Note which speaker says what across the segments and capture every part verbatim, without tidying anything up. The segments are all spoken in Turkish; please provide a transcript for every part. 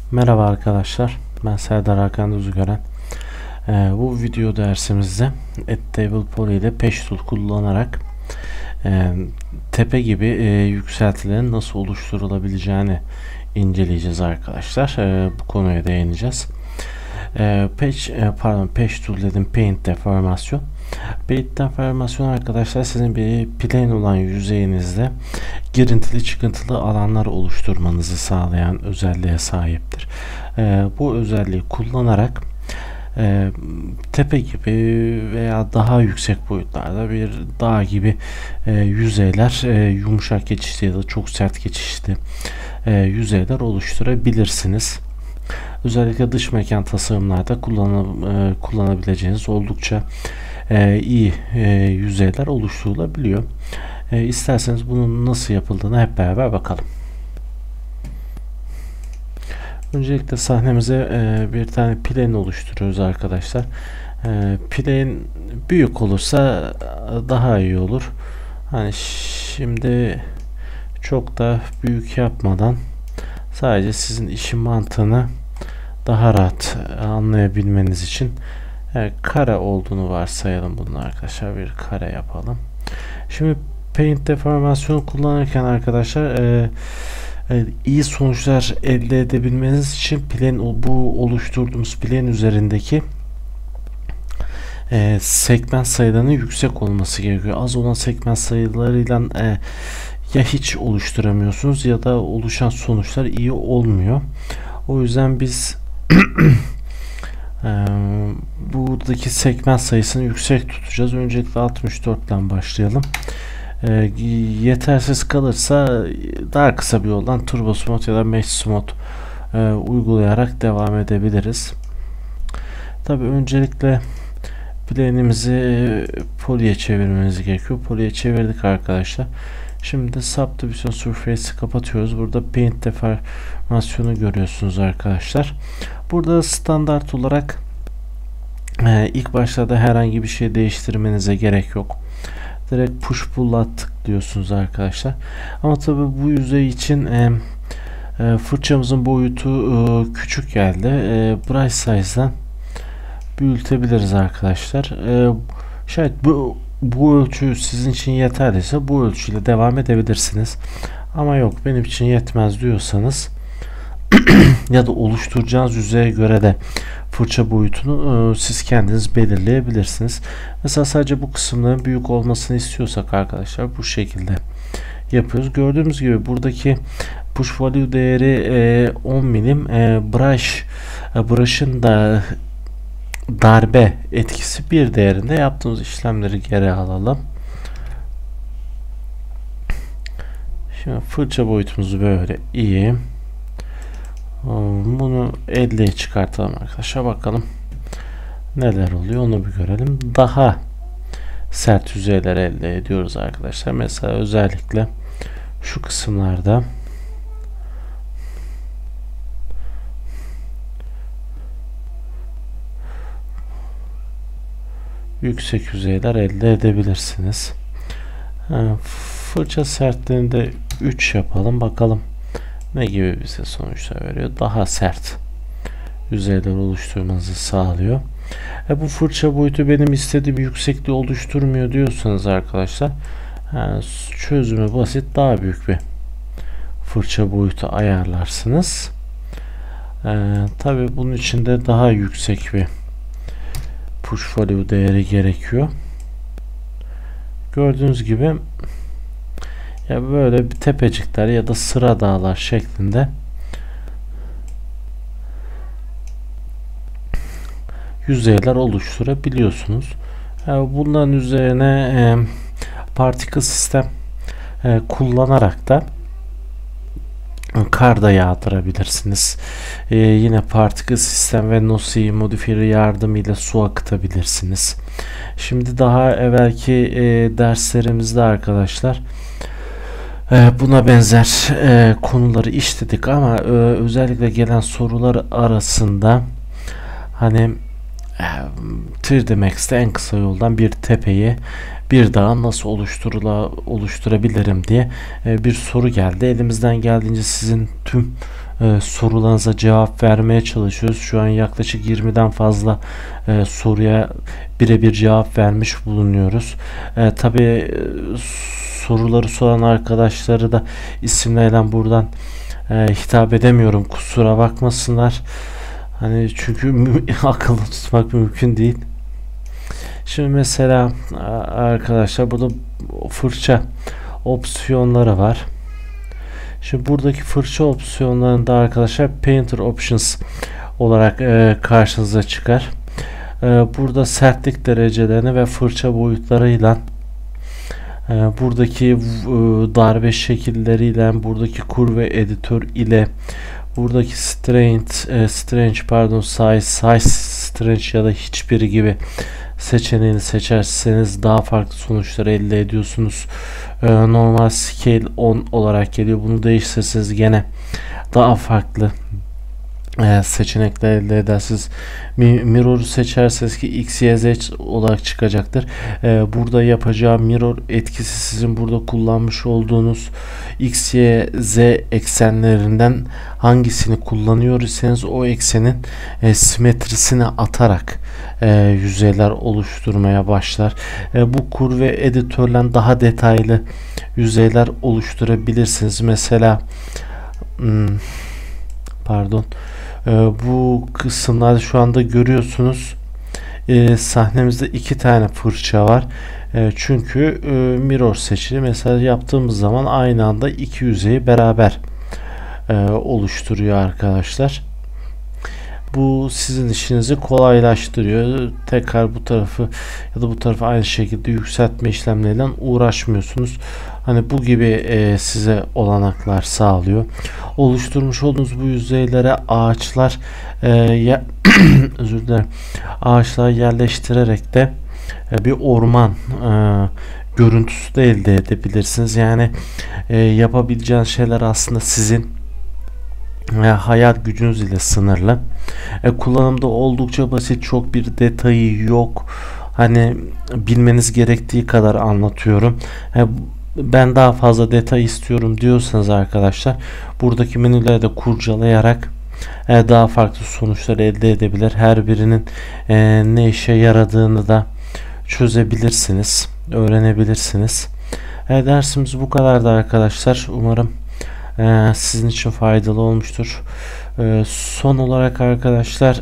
Speaker 1: Merhaba arkadaşlar, ben Serdar Hakan Düzgören. Ee, bu video dersimizde Addtable Poly ile Patch Tool kullanarak e, tepe gibi e, yükseltilerin nasıl oluşturulabileceğini inceleyeceğiz arkadaşlar. E, bu konuya değineceğiz. E, patch, e, pardon, Patch Tool dedim, Paint deformasyon. Paint deformasyon arkadaşlar sizin bir plane olan yüzeyinizde girintili çıkıntılı alanlar oluşturmanızı sağlayan özelliğe sahiptir. E, bu özelliği kullanarak e, tepe gibi veya daha yüksek boyutlarda bir dağ gibi e, yüzeyler, e, yumuşak geçişli ya da çok sert geçişli e, yüzeyler oluşturabilirsiniz. Özellikle dış mekan tasarımlarda kullan, e, kullanabileceğiniz oldukça e, iyi e, yüzeyler oluşturulabiliyor. E, isterseniz bunun nasıl yapıldığını hep beraber bakalım. Öncelikle sahnemize e, bir tane plane oluşturuyoruz arkadaşlar. E, plane büyük olursa daha iyi olur. Hani şimdi çok da büyük yapmadan sadece sizin işin mantığını daha rahat anlayabilmeniz için e, kare olduğunu varsayalım bunun arkadaşlar. Bir kare yapalım. Şimdi Paint deformasyonu kullanırken arkadaşlar e, e, iyi sonuçlar elde edebilmeniz için plane, bu oluşturduğumuz plane üzerindeki e, segment sayılarının yüksek olması gerekiyor. Az olan segment sayılarıyla e, ya hiç oluşturamıyorsunuz ya da oluşan sonuçlar iyi olmuyor. O yüzden biz e, buradaki segment sayısını yüksek tutacağız. Öncelikle altmış dörtten başlayalım. E, yetersiz kalırsa daha kısa bir yoldan Turbo Smooth ya da Mesh Smooth e, uygulayarak devam edebiliriz. Tabi öncelikle plane'imizi e, poly'e çevirmemiz gerekiyor. Poly'e çevirdik arkadaşlar. Şimdi Subdivision Surface'i kapatıyoruz. Burada Paint deformasyonu görüyorsunuz arkadaşlar. Burada standart olarak e, ilk başlarda herhangi bir şey değiştirmenize gerek yok. Direkt push pull'a tıklıyorsunuz arkadaşlar. Ama tabi bu yüzey için e, e, fırçamızın boyutu e, küçük geldi. E, brush size'dan büyütebiliriz arkadaşlar. E, şayet bu bu ölçü sizin için yeterliyse bu ölçüyle devam edebilirsiniz. Ama yok benim için yetmez diyorsanız ya da oluşturacağınız yüzeye göre de fırça boyutunu e, siz kendiniz belirleyebilirsiniz. Mesela sadece bu kısımların büyük olmasını istiyorsak arkadaşlar bu şekilde yapıyoruz. Gördüğümüz gibi buradaki push value değeri e, on milim. E, brush e, brush'ın da darbe etkisi bir değerinde. Yaptığımız işlemleri geri alalım. Şimdi fırça boyutumuzu böyle iyi. Bunu elliye çıkartalım arkadaşlar. Bakalım neler oluyor onu bir görelim. Daha sert yüzeyler elde ediyoruz arkadaşlar. Mesela özellikle şu kısımlarda yüksek yüzeyler elde edebilirsiniz. Fırça sertliğinde üç yapalım. Bakalım ne gibi bize sonuçlar veriyor. Daha sert yüzeyler oluşturmanızı sağlıyor. E bu fırça boyutu benim istediğim yüksekliği oluşturmuyor diyorsanız arkadaşlar yani çözümü basit, daha büyük bir fırça boyutu ayarlarsınız. E, tabi bunun için de daha yüksek bir push value değeri gerekiyor. Gördüğünüz gibi ya böyle bir tepecikler ya da sıra dağlar şeklinde yüzeyler oluşturabiliyorsunuz. Yani bunların üzerine e, particle sistem e, kullanarak da kar da yağdırabilirsiniz. Ee, yine particle sistem ve Nossi modifier yardımıyla su akıtabilirsiniz. Şimdi daha evvelki e, derslerimizde arkadaşlar e, buna benzer e, konuları işledik ama e, özellikle gelen sorular arasında hani e, üç D Max'te en kısa yoldan bir tepeyi bir dağı nasıl oluşturula oluşturabilirim diye e, bir soru geldi. Elimizden geldiğince sizin tüm e, sorularınıza cevap vermeye çalışıyoruz. Şu an yaklaşık yirmiden fazla e, soruya birebir cevap vermiş bulunuyoruz. E, tabii e, soruları soran arkadaşları da isimleriyle buradan e, hitap edemiyorum. Kusura bakmasınlar. Hani çünkü akılda tutmak mümkün değil. Şimdi mesela arkadaşlar burada fırça opsiyonları var. Şimdi buradaki fırça opsiyonlarında arkadaşlar Painter Options olarak e, karşınıza çıkar. E, burada sertlik derecelerini ve fırça boyutlarıyla e, buradaki e, darbe şekilleriyle, buradaki kurve editör ile, buradaki strength, e, strange pardon size, size strange ya da hiçbiri gibi seçeneğini seçerseniz daha farklı sonuçlar elde ediyorsunuz. Ee, normal scale on olarak geliyor. Bunu değiştirirseniz gene daha farklı e, seçenekler elde edersiniz. Mirror'u seçerseniz ki X, Y, Z olarak çıkacaktır. Ee, burada yapacağı mirror etkisi sizin burada kullanmış olduğunuz X, Y, Z eksenlerinden hangisini kullanıyor iseniz o eksenin e, simetrisini atarak e, yüzeyler oluşturmaya başlar. E, bu kurve editörle daha detaylı yüzeyler oluşturabilirsiniz. Mesela hmm, pardon e, bu kısımlarda şu anda görüyorsunuz e, sahnemizde iki tane fırça var. E, çünkü e, mirror seçili. Mesela yaptığımız zaman aynı anda iki yüzeyi beraber e, oluşturuyor arkadaşlar. Bu sizin işinizi kolaylaştırıyor. Tekrar bu tarafı ya da bu tarafı aynı şekilde yükseltme işlemleriyle uğraşmıyorsunuz. Hani bu gibi e, size olanaklar sağlıyor. Oluşturmuş olduğunuz bu yüzeylere ağaçlar e, ya özür dilerim. Ağaçlar yerleştirerek de e, bir orman e, görüntüsü de elde edebilirsiniz. Yani e, yapabileceğiniz şeyler aslında sizin E, hayal gücünüz ile sınırlı. E, kullanımda oldukça basit, çok bir detayı yok. Hani bilmeniz gerektiği kadar anlatıyorum. E, ben daha fazla detay istiyorum diyorsanız arkadaşlar, buradaki menüleri de kurcalayarak e, daha farklı sonuçlar elde edebilir. Her birinin e, ne işe yaradığını da çözebilirsiniz, öğrenebilirsiniz. E, dersimiz bu kadardı arkadaşlar. Umarım Ee, sizin için faydalı olmuştur. Ee, son olarak arkadaşlar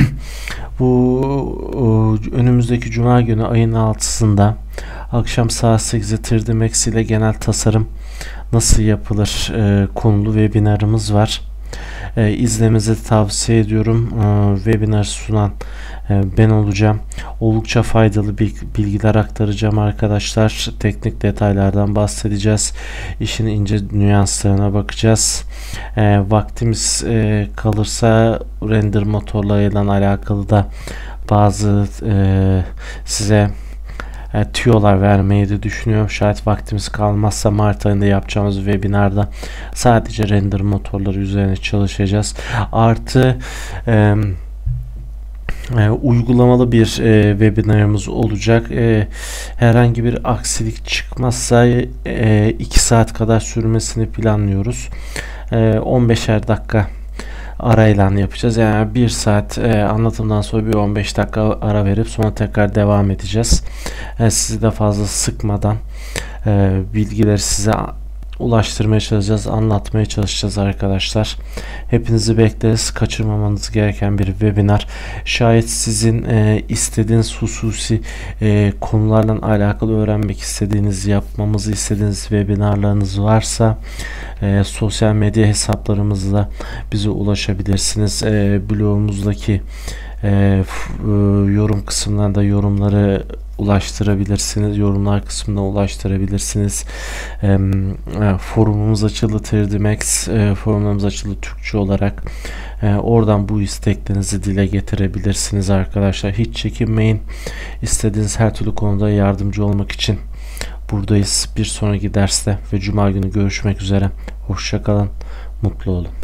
Speaker 1: bu önümüzdeki Cuma günü ayın altısında akşam saat sekizde üç D Max ile genel tasarım nasıl yapılır e, konulu webinarımız var. E, izlemenizi tavsiye ediyorum. E, webinar sunan e, ben olacağım. Oldukça faydalı bilgiler aktaracağım arkadaşlar. Teknik detaylardan bahsedeceğiz. İşin ince nüanslarına bakacağız. E, vaktimiz e, kalırsa render motorlarıyla alakalı da bazı e, size E, tüyolar vermeyi de düşünüyorum. Şayet vaktimiz kalmazsa Mart ayında yapacağımız webinarda sadece render motorları üzerine çalışacağız. Artı e, e, uygulamalı bir e, webinarımız olacak. E, herhangi bir aksilik çıkmazsa e, iki saat kadar sürmesini planlıyoruz. E, on beşer dakika arayla yapacağız. Yani bir saat e, anlatımdan sonra bir on beş dakika ara verip sonra tekrar devam edeceğiz. E, sizi de fazla sıkmadan e, bilgileri size ulaştırmaya çalışacağız, anlatmaya çalışacağız arkadaşlar. Hepinizi bekleriz. Kaçırmamanız gereken bir webinar. Şayet sizin e, istediğiniz hususi e, konularla alakalı öğrenmek istediğiniz, yapmamızı istediğiniz webinarlarınız varsa e, sosyal medya hesaplarımızla bize ulaşabilirsiniz. E, blogumuzdaki e, f, e, yorum kısımlarında yorumları ulaştırabilirsiniz. Yorumlar kısmına ulaştırabilirsiniz. E, e, forumumuz açıldı üç D Max. E, forumumuz açıldı Türkçe olarak. E, oradan bu isteklerinizi dile getirebilirsiniz arkadaşlar. Hiç çekinmeyin. İstediğiniz her türlü konuda yardımcı olmak için buradayız. Bir sonraki derste ve Cuma günü görüşmek üzere. Hoşça kalın. Mutlu olun.